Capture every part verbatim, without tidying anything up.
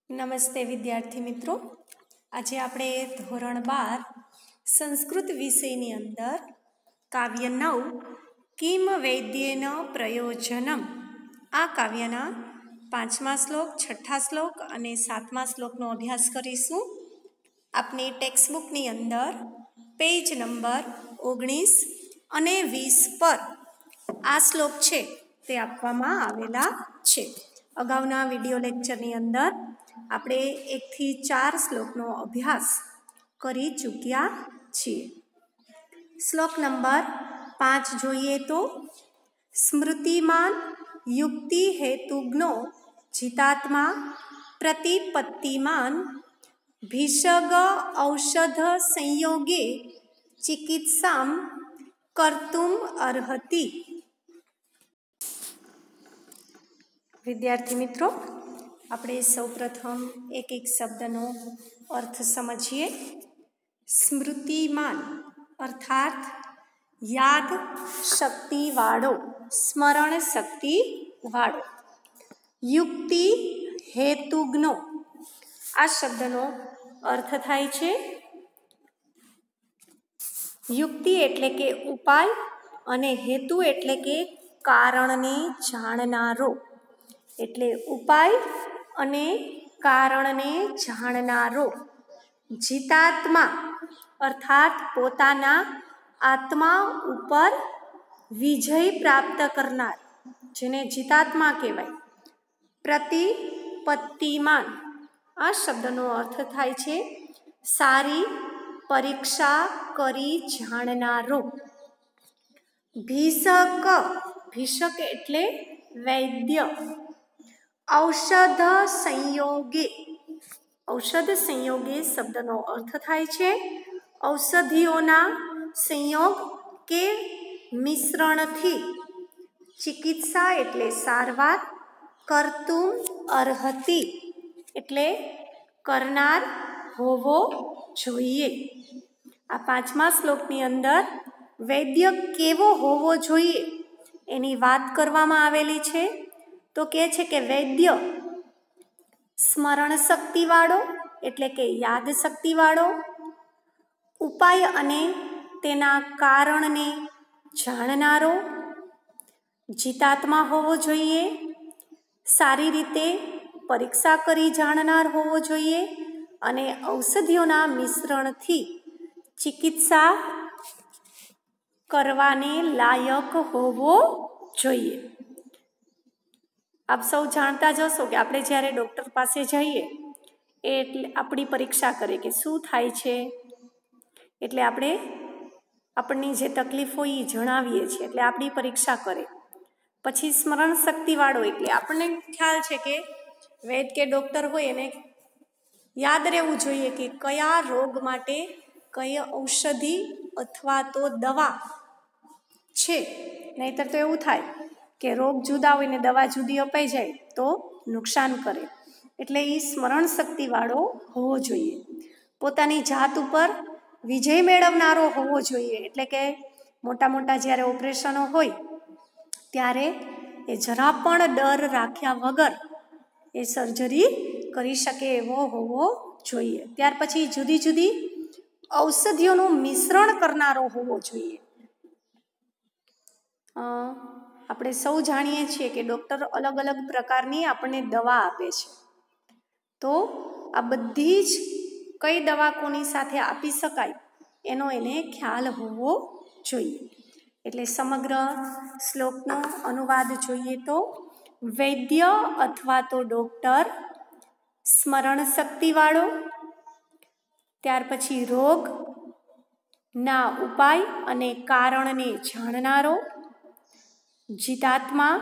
નમસ્તે વિદ્યાર્થી મિત્રો, આજે આપણે ધોરણ બાર સંસ્કૃત વિષયની અંદર કાવ્ય નવ કિમ વૈદ્યેન પ્રયોજનમ આ કાવ્યના પાંચમા શ્લોક, છઠ્ઠા શ્લોક અને સાતમા શ્લોકનો અભ્યાસ કરીશું. આપની ટેક્સ્ટબુકની અંદર પેજ નંબર ઓગણીસ અને વીસ પર આ શ્લોક છે તે આપવામાં આવેલા છે. અગાઉના વિડીયો લેક્ચરની અંદર આપણે એકથી ચાર શ્લોકનો અભ્યાસ કરી ચૂક્યા છીએ. શ્લોક નંબર પાંચ જોઈએ તો, સ્મૃતિમાન યુક્તિ હેતુજ્ઞો જીતાત્મા પ્રતિપત્તિમાન ભિષગ ઔષધ સંયોગે ચિકિત્સામ કર્તુમ અર્હતિ. વિદ્યાર્થી મિત્રો, આપણે સૌપ્રથમ એક એક શબ્દનો અર્થ સમજીએ. સ્મૃતિમાન અર્થાત યાદ શક્તિવાળો, સ્મરણ શક્તિવાળો. યુક્તિ હેતુજ્ઞો આ શબ્દનો અર્થ થાય છે યુક્તિ એટલે કે ઉપાય અને હેતુ એટલે કે કારણને જાણનારો. એટલે ઉપાય અને કારણને જાણનારો. જીતાત્મા અર્થાત પોતાના આત્મા ઉપર વિજય પ્રાપ્ત કરનાર, જેને જીતાત્મા કહેવાય. પ્રતિપત્તિમાન આ શબ્દનો અર્થ થાય છે સારી પરીક્ષા કરી જાણનારો. ભિષક ભિષક એટલે વૈદ્ય. ઔષધ સંયોગે ઔષધ સંયોગે શબ્દનો અર્થ થાય છે ઔષધિઓના સંયોગ કે મિશ્રણથી. ચિકિત્સા એટલે સારવાર. કર્તુમ અર્હતિ એટલે કરનાર હોવો જોઈએ. આ પાંચમા શ્લોકની અંદર વૈદ્ય કેવો હોવો જોઈએ એની વાત કરવામાં આવેલી છે. તો કહે છે કે વૈદ્ય સ્મરણ શક્તિવાળો એટલે કે યાદ શક્તિવાળો, ઉપાય અને તેના કારણને જાણનારો, જીતાત્મા હોવો જોઈએ, સારી રીતે પરીક્ષા કરી જાણનાર હોવો જોઈએ અને ઔષધિઓના મિશ્રણથી ચિકિત્સા કરવાને લાયક હોવો જોઈએ. આપ સૌ જાણતા જ હશો કે આપણે જ્યારે ડૉક્ટર પાસે જઈએ એટલે આપણી પરીક્ષા કરે કે શું થાય છે, એટલે આપણે આપણની જે તકલીફ હોય એ જણાવીએ છીએ, એટલે આપણી પરીક્ષા કરે. પછી સ્મરણ શક્તિવાળો એટલે આપણને ખ્યાલ છે કે વૈદ કે ડૉક્ટર હોય એને યાદ રહેવું જોઈએ કે કયા રોગ માટે કઈ ઔષધિ અથવા તો દવા છે. નહીંતર તો એવું થાય કે રોગ જુદા હોય ને દવા જુદી અપાઈ જાય તો નુકસાન કરે. એટલે એ સ્મરણ શક્તિવાળો હોવો જોઈએ. પોતાની જાત ઉપર વિજય મેળવનારો હોવો જોઈએ. એટલે કે મોટા મોટા જ્યારે ઓપરેશનો હોય ત્યારે એ જરા પણ ડર રાખ્યા વગર એ સર્જરી કરી શકે એવો હોવો જોઈએ. ત્યાર પછી જુદી જુદી ઔષધિઓનું મિશ્રણ કરનારો હોવો જોઈએ. આપણે સૌ જાણીએ છીએ કે ડૉક્ટર અલગ અલગ પ્રકારની આપણને દવા આપે છે. તો આ બધી જ કઈ દવા કોની સાથે આપી શકાય એનો એને ખ્યાલ હોવો જોઈએ. એટલે સમગ્ર શ્લોકનો અનુવાદ જોઈએ તો, વૈદ્ય અથવા તો ડૉક્ટર સ્મરણ શક્તિવાળો, ત્યાર પછી રોગના ઉપાય અને કારણને જાણનારો, જીતાત્મા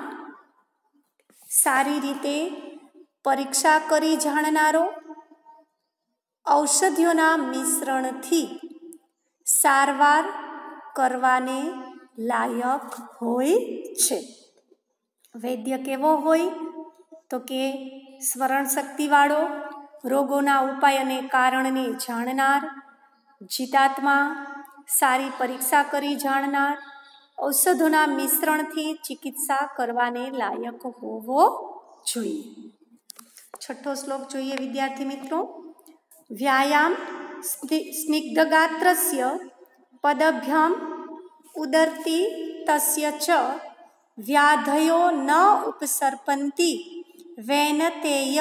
સારી રીતે પરીક્ષા કરી જાણનારો, ઔષધિઓના મિશ્રણથી સારવાર કરવાને લાયક હોય છે. વૈદ્ય કેવો હોય તો કે સ્મરણ શક્તિવાળો, રોગોના ઉપાય અને કારણને જાણનાર, જીતાત્મા સારી પરીક્ષા કરી જાણનાર, ઔષધોના મિશ્રણથી ચિકિત્સા કરવાને લાયક હોવો જોઈએ. छठो श्लोक જોઈએ વિદ્યાર્થી મિત્રો। વ્યાયામ સ્નિગ્ધગાત્રસ્ય પદભ્યામ ઉદરતી તસ્ય ચ વ્યાધયો ન ઉપસર્પન્તિ વૈનતેય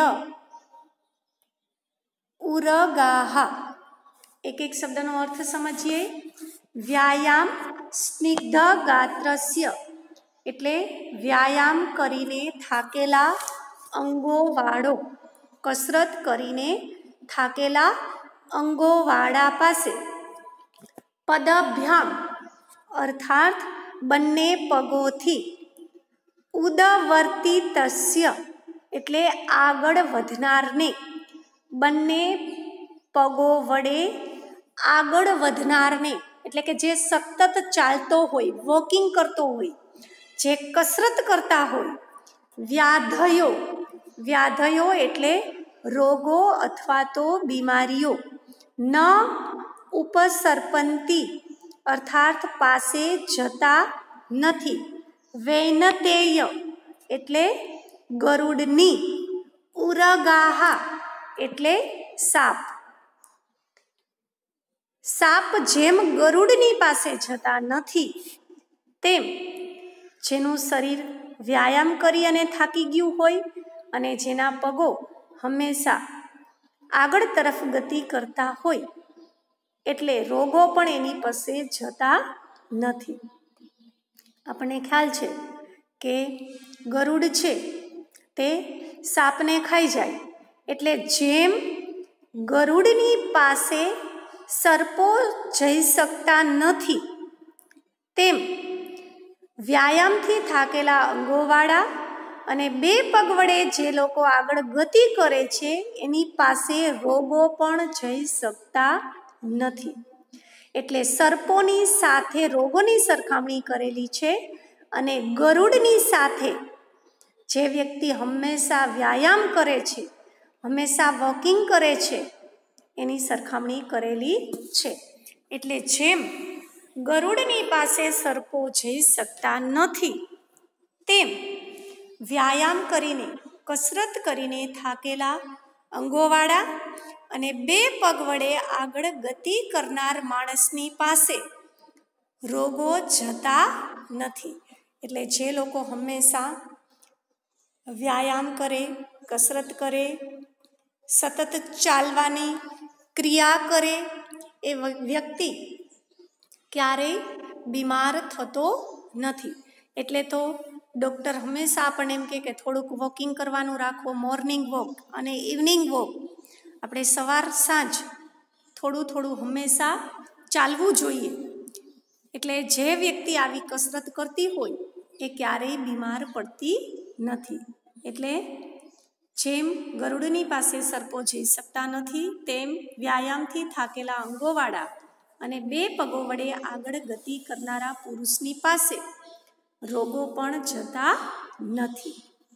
ઉરગાહા। એક એક શબ્દનો અર્થ સમજીએ। વ્યાયામ સ્નિગ્ધગાત્રસ્ય એટલે વ્યાયામ કરીને થાકેલા અંગોવાળો, કસરત કરીને થાકેલા અંગોવાળા પાસે પદભ્યામ અર્થાત બંને પગોથી, ઉદવર્તી તસ્ય એટલે આગળ વધનારને, બંને પગો વડે આગળ વધનારને એટલે કે જે સતત ચાલતો હોય, વોકિંગ કરતો હોય, જે કસરત કરતા હોય, વ્યાધયો, વ્યાધયો એટલે રોગો અથવા તો બીમારીઓ, ન ઉપસર્પંતી અર્થાત પાસે જતા નથી, વૈનતેય એટલે ગરુડની, ઉરગાહા એટલે સાપ, સાપ જેમ ગરુડની પાસે જતા નથી તેમ જેનું શરીર વ્યાયામ કરી અને થાકી ગયું હોય અને જેના પગો હંમેશા આગળ તરફ ગતિ કરતા હોય એટલે રોગો પણ એની પાસે જતા નથી। આપણને ખ્યાલ છે કે ગરુડ છે તે સાપને ખાઈ જાય એટલે જેમ ગરુડની પાસે સર્પો જઈ શકતા નથી તેમ વ્યાયામથી થાકેલા અંગોવાળા અને બે પગ વડે જે લોકો આગળ ગતિ કરે છે એની પાસે રોગો પણ જઈ શકતા નથી। એટલે સર્પોની સાથે રોગોની સરખામણી કરેલી છે અને ગરુડની સાથે જે વ્યક્તિ હંમેશા વ્યાયામ કરે છે, હંમેશા વોકિંગ કરે છે એની સરખામણી કરેલી છે। એટલે જેમ ગરુડની પાસે સર્પો જઈ શકતા નથી તેમ વ્યાયામ કરીને, કસરત કરીને થાકેલા અંગોવાળા અને બે પગ વડે આગળ ગતિ કરનાર માણસની પાસે રોગો જતા નથી। એટલે જે લોકો હંમેશા વ્યાયામ કરે, કસરત કરે, સતત ચાલવાની ક્રિયા કરે એ વ્યક્તિ ક્યારેય બીમાર થતો નથી। એટલે તો ડૉક્ટર હંમેશા આપણને એમ કહે કે થોડુંક વોકિંગ કરવાનું રાખો, મોર્નિંગ વોક અને ઇવનિંગ વોક, આપણે સવાર સાંજ થોડું થોડું હંમેશા ચાલવું જોઈએ। એટલે જે વ્યક્તિ આવી કસરત કરતી હોય એ ક્યારેય બીમાર પડતી નથી। એટલે જેમ ગરુડની પાસે સર્પો જઈ શકતા નથી તેમ વ્યાયામથી થાકેલા અંગોવાળા અને બે પગો વડે આગળ ગતિ કરનારા પુરુષની પાસે રોગો પણ જતા નથી।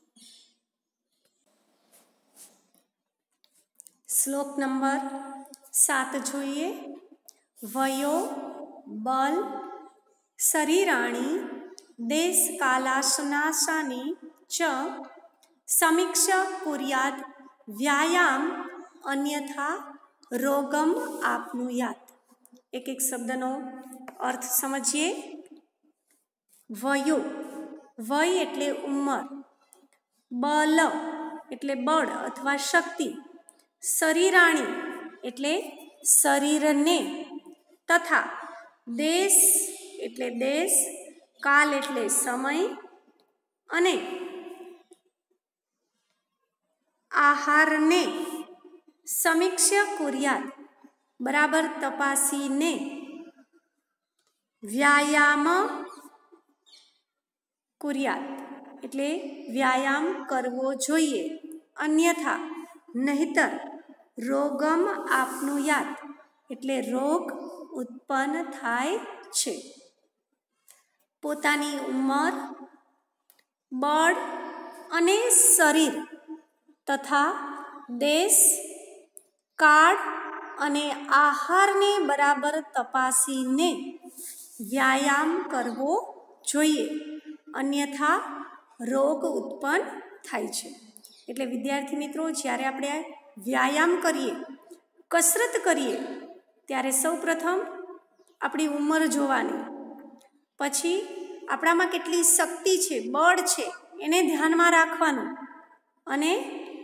શ્લોક નંબર સાત જોઈએ। વયો બલ શરીરાણી દેશ કાલાસનાશાની ચ સમીક્ષા કુર્યાદ વ્યાયામ અન્યથા રોગમ આપનુયાત। એક એક શબ્દનો અર્થ સમજીએ। વયો, વય એટલે ઉંમર, બલ એટલે બળ અથવા શક્તિ, શરીરાણી એટલે શરીરને, તથા દેશ એટલે દેશ, કાલ એટલે સમય અને આહારને સમીક્ષા કુર્યાદ બરાબર તપાસીને વ્યાયામ કુર્યાદ એટલે વ્યાયામ કરવો જોઈએ, અન્યથા નહીતર રોગમ આપનુયાત એટલે રોગ ઉત્પન્ન થાય છે। પોતાની ઉંમર, બળ અને શરીર તથા દેશ, કાળ અને આહારને બરાબર તપાસીને વ્યાયામ કરવો જોઈએ, અન્યથા રોગ ઉત્પન્ન થાય છે। એટલે વિદ્યાર્થી મિત્રો, જ્યારે આપણે વ્યાયામ કરીએ, કસરત કરીએ, ત્યારે સૌ પ્રથમ આપણી ઉંમર જોવાની, પછી આપણામાં કેટલી શક્તિ છે, બળ છે, એને ધ્યાનમાં રાખવાનું, અને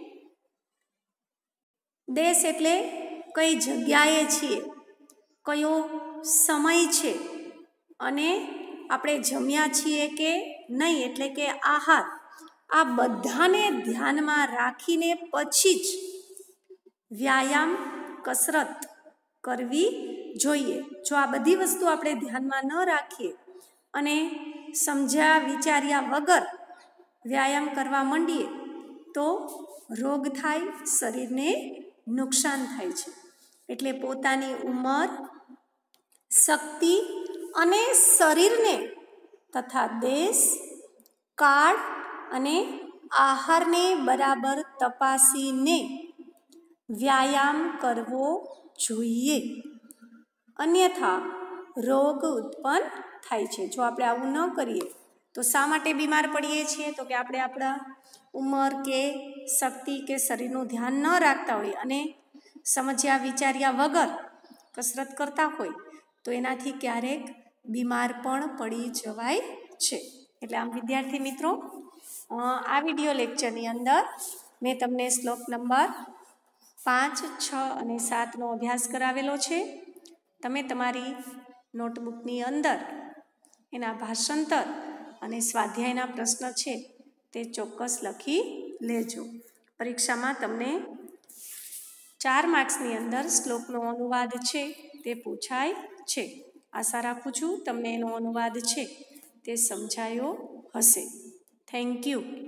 દેશ એટલે કઈ જગ્યાએ છીએ, કયો સમય છે, અને આપણે જમ્યા છીએ કે નહીં, એટલે કે આહાર, આ બધાને ધ્યાનમાં રાખીને પછી જ વ્યાયામ, કસરત કરવી જોઈએ. જો આ બધી વસ્તુ આપણે ધ્યાનમાં ન રાખીએ અને સમજ્યા વિચાર્યા વગર વ્યાયામ કરવા માંડીએ તો રોગ થાય, શરીરને નુકસાન થાય છે. એટલે પોતાની ઉંમર, શક્તિ અને શરીરને તથા દેશ, કાળ અને આહારને બરાબર તપાસીને વ્યાયામ કરવો જોઈએ, અન્યથા રોગ ઉત્પન્ન થાય છે. જો આપણે આવું ન કરીએ તો શા માટે બીમાર પડીએ છીએ? તો કે આપણે આપણા ઉંમર કે શક્તિ કે શરીરનું ધ્યાન ન રાખતા હોય અને સમજ્યા વિચાર્યા વગર કસરત કરતા હોય તો એનાથી ક્યારેક બીમાર પણ પડી જવાય છે. એટલે આમ વિદ્યાર્થી મિત્રો, આ વિડીયો લેક્ચરની અંદર મેં તમને શ્લોક નંબર પાંચ, છ અને સાતનો અભ્યાસ કરાવેલો છે. તમે તમારી નોટબુકની અંદર એના ભાષાંતર અને સ્વાધ્યાયના પ્રશ્ન છે તે ચોક્કસ લખી લેજો. પરીક્ષામાં તમને ચાર માર્ક્સની અંદર શ્લોકનો અનુવાદ છે તે પૂછાય છે. આશા રાખું છું તમને એનો અનુવાદ છે તે સમજાયો હશે. Thank you.